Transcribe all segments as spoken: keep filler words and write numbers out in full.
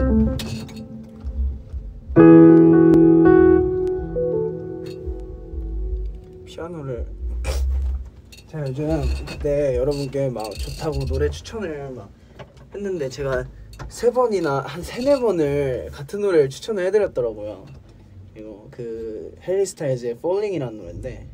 피아노를 제가 요즘 그때 여러분께 막 좋다고 노래 추천을 막 했는데 제가 세 번이나 한 세네 번을 같은 노래를 추천을 해드렸더라고요. 이거 그 해리 스타일즈의 Falling이라는 노래인데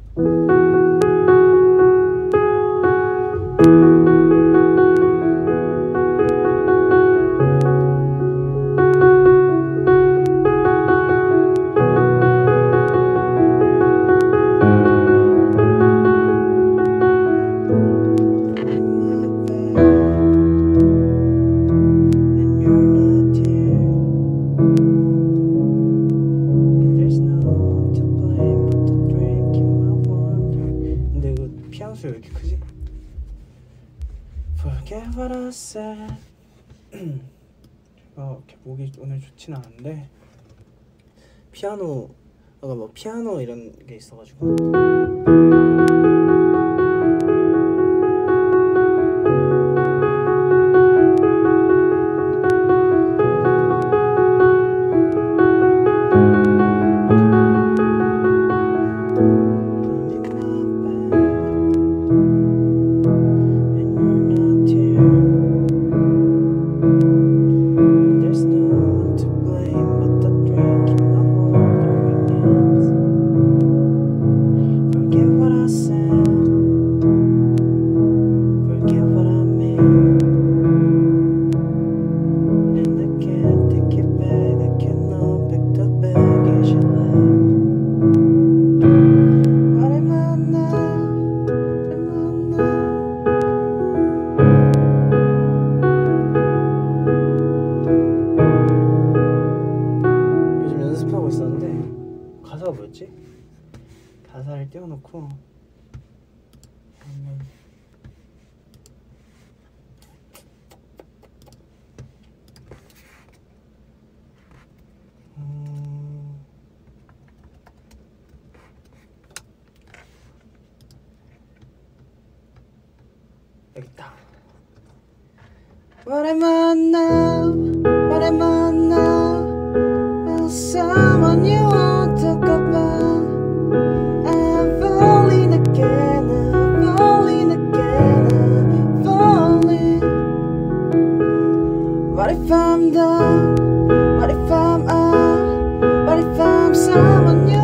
왜 이렇게 크지? Forget what I said. 제가 이렇게 목이 오늘 좋진 않은데 피아노 아까 뭐 피아노 이런 게 있어가지고 가사가 뭐였지? 가사를 띄워놓고 음... 여기 있다. What am I now? What am I now? Well, someone you want to talk about. I'm falling again, I'm falling again, I'm falling. What if I'm down? What if I'm out? What if I'm someone you